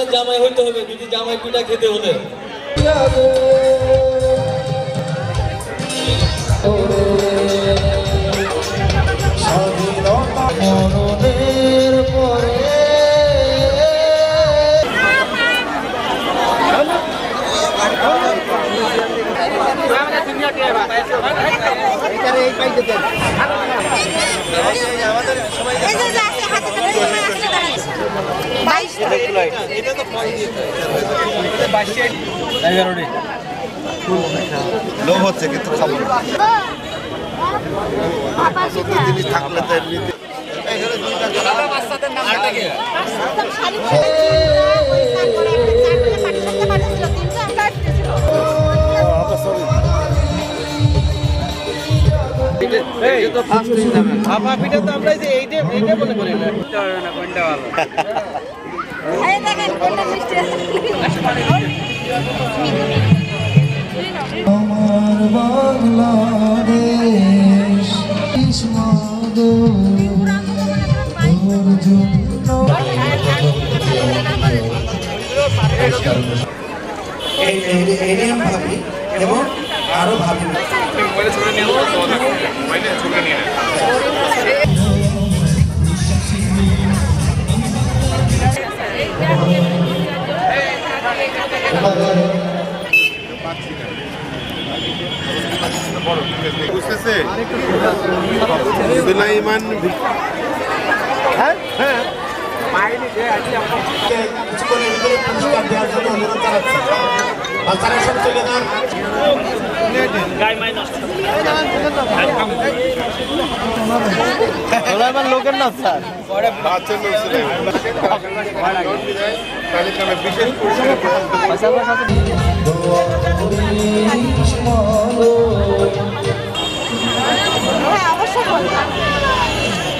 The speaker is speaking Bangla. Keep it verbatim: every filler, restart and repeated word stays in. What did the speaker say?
ছেলের জামাই হইতে হবে যদি জামাই পিঠা খেতে হলে। মরণের পরে লোভ হচ্ছে কিন্তু খাবো জিনিস থাকলে তো এমনিতে আমার বাংলাদেশ ভাবি এবং আরো ভাবি বুঝতেছে সুলাইমান হ্যাঁ হ্যাঁ লোকের না স্যার বিশেষ পরিসরে